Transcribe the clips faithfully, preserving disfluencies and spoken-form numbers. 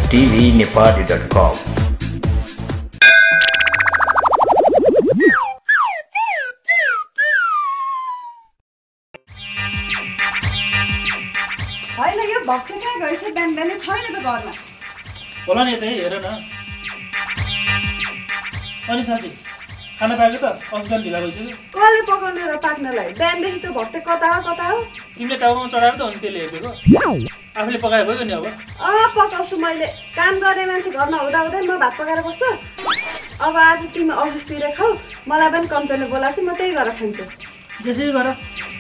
TV Nepali dot कम। होइन यो भक्कै कहाँ गएछ? बिहान बिहानै छैन त घरमा। होला नि त्यही हेर न। अनि साथी खाना पाएको त? अफिस ढिला भइसक्यो। कसले पकाउने र पाक्नलाई? बिहानदेखि त भक्तै कता हो कता हो। तिमीले टाउकोमा चढाएर त अनि त्यसले हेरेको आफूले पकाए भयो नि। अब अँ पकाउँछु मैले। काम गर्ने मान्छे घरमा हुँदा हुँदै म भात पकाएर बस्छु। अब आज तिमी अफिसतिर खाऊ, मलाई पनि कञ्चनले बोलाएको छ, म त्यही गरेर खान्छु। त्यसै गर।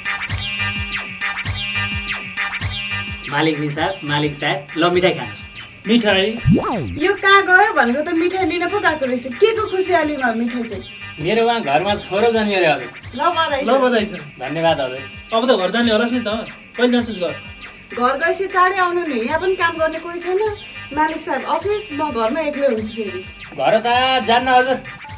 मालिक नि साहब, मालिक साहब, ल मिठाई खानुहोस्। मिठाई? यो कहाँ गयो भनेको त मिठाई लिन पो गएको रहेछ। के को खुसियालीमा मिठाई चाहिँ? मेरो उहाँ घरमा छोरो जन्मियो रे हजुर। ल बधाई ल बधाई छ। धन्यवाद हजुर। अब त घर जाने होलास् नि त। कहिले जान्छस् घर? घर गएपछि चाँडै आउनु नि, यहाँ पनि काम गर्ने कोही छैन। मालिक साहब अफिस, म घरमा एक्लै हुन्छु फेरि। घर त जान्न हजुर।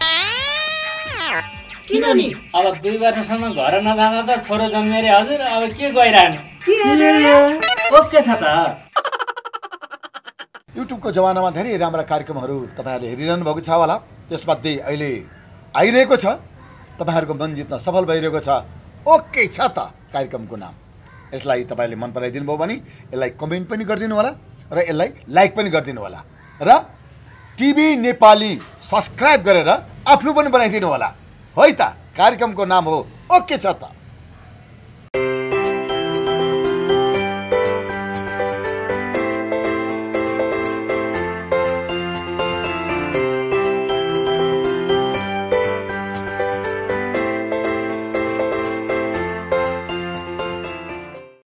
किन नि? अब दुई वर्षसम्म घर नजाँदा त छोरो जन्मियो रे हजुर। अब के गइरहनु? के रे? ओके छ त। युट्युबको जमानामा धेरै राम्रा कार्यक्रमहरू तपाईँहरूले हेरिरहनु भएको छ होला। त्यसमध्ये अहिले आइरहेको छ, तपाईँहरूको मन जित्न सफल भइरहेको छ ओके छ त कार्यक्रमको नाम। यसलाई तपाईँले मन पराइदिनु भयो भने यसलाई कमेन्ट पनि गरिदिनु होला र यसलाई लाइक पनि गरिदिनु होला र टिभी नेपाली सब्सक्राइब गरेर आफ्नो पनि बनाइदिनु होला। है त, कार्यक्रमको नाम हो ओके छ त।